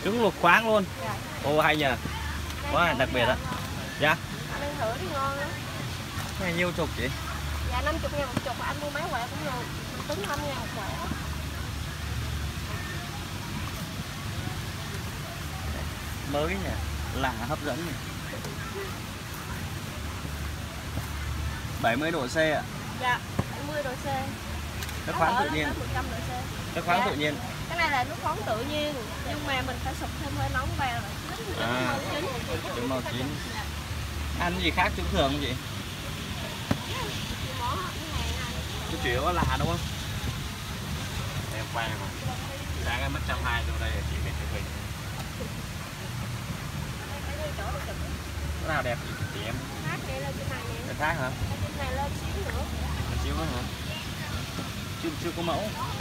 Trứng luộc khoáng luôn. Dạ. Ô hay nhờ. Quá đặc biệt đó. Dạ. Ăn thử đi ngon lắm. Này nhiêu chục chị? Dạ 50.000 một chục, anh mua mấy quả cũng được. Tính 5.000 một quả. Mới nhỉ, lạ hấp dẫn nhỉ. 70 độ C ạ. Dạ, 70 độ C. Nước khoáng tự nhiên. 100 độ C. Nước khoáng Dạ. tự nhiên. Cái này là nước khoáng tự nhiên, nhưng mà mình phải sụp thêm hơi nóng vào. À, trứng màu chín. Ăn gì khác trứng thường không chị? Cái chủ yếu là lạ đúng không? Em quay rồi. Sáng em mất 120 đâu đây chị về chụp hình. Cái nào đẹp chị em? Khác này lên trên này nè. Cái khác hả? Trên này lên xíu nữa. Xíu nữa hả? Chưa có mẫu.